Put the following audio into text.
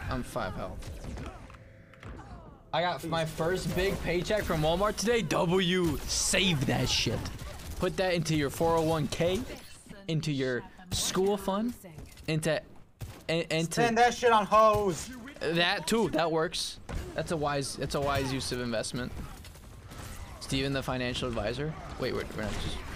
I'm 5 health. I got my first big paycheck from Walmart today. W. Save that shit. Put that into your 401k, into your school fund, into Spend that shit on hoes. That too. That works. That's a wise use of investment. Steven, the financial advisor. Wait, we're not just.